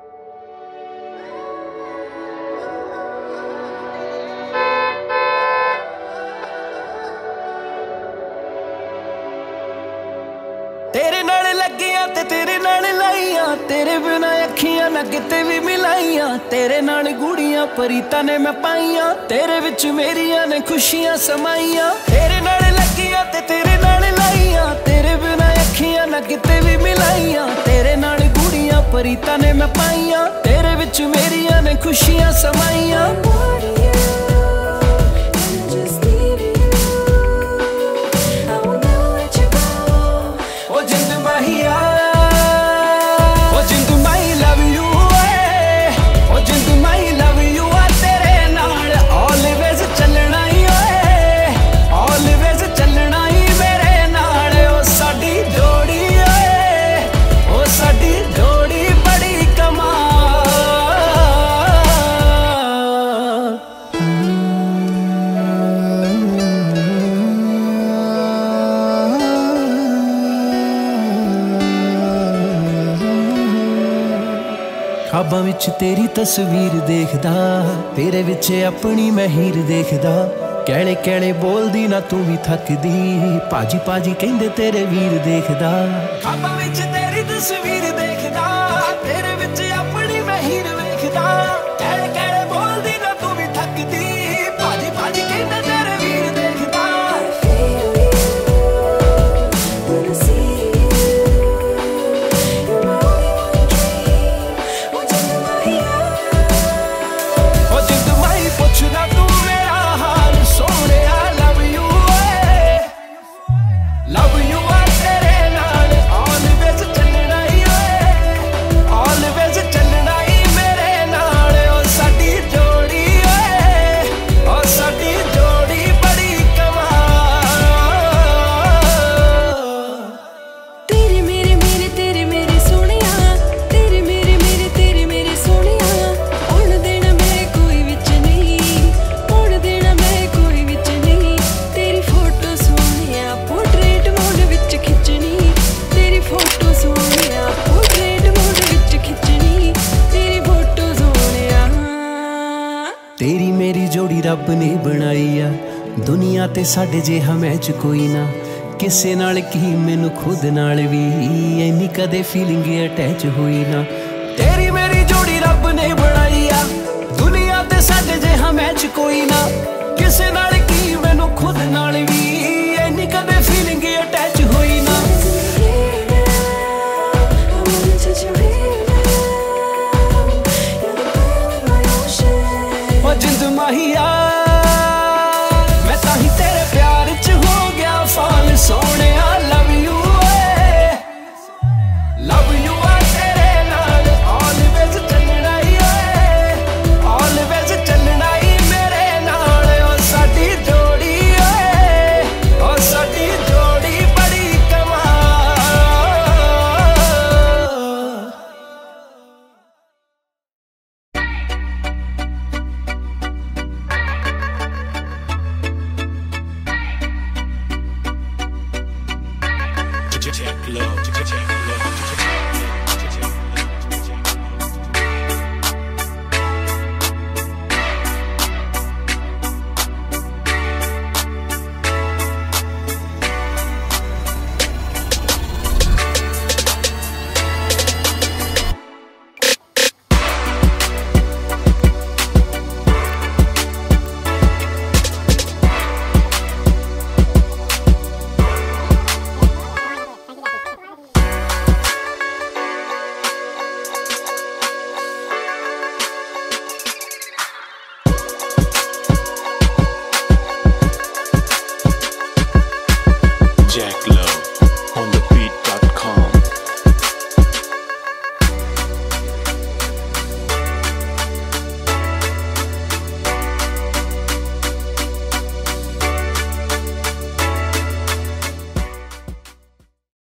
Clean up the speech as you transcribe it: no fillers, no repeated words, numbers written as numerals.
तेरे नाल लगियां ते तेरे नाल लाइयां, तेरे बिना अखियां ना किते भी मिलाइयां। तेरे नाल गूड़ियां परीतां ने मैं पाइयां, तेरे विच मेरियां ने खुशियां समाइयां। तेरे नाल लगियां ते तेरे नाल लाइयां, तेरे बिना अखियां ना किते भी मिलाइयां। तेरे नाल गूड़ियां परीतां ने मैं पाइयां, तेरे विच मेरियां ने खुशियां समाइयां। ख्वाबां विच तेरी तस्वीर देखदा, तेरे विच अपनी मैं हीर देखदा। कैले कैले बोलदी ना तू भी थकदी, पाजी पाजी कहंदे तेरे वीर देखदा। ख्वाबां विच तेरी तस्वीर देखदा, तेरे विच अपनी मैं हीर देखदा। कैले कैले बोलदी ना तू भी थकदी, पाजी पाजी कहंदे तेरे वीर देखदा। तेरी मेरी जोड़ी रब ने बनाई आ, दुनिया ते साडे जिहा मैच कोई ना। किसे नाल की मैनू खुद नाल भी इन्नी कदे फीलिंग अटैच हुई ना। तेरी मेरी जोड़ी रब ने बनाई आ, दुनिया ते साडे जिहा मैच कोई ना। किसे नाल की मैनू खुद नाल भी इन्नी कदे फीलिंग अटैच हुई ना। जिंद माहिया मैं ताही तेरे प्यार च हो गया फाल सोने। लव यू आ तेरे नाल ऑलवेज चलना ही, ऑलवेज चलना ही मेरे नाल। ओ साडी जोड़ी ओ साडी जोड़ी बड़ी कमाल। Check love, check.